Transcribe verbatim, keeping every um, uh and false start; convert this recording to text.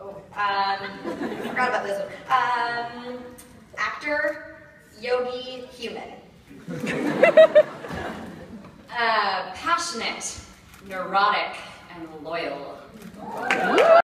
Oh, um, I forgot about this one. Um, actor, yogi, human. uh, passionate, neurotic, and loyal.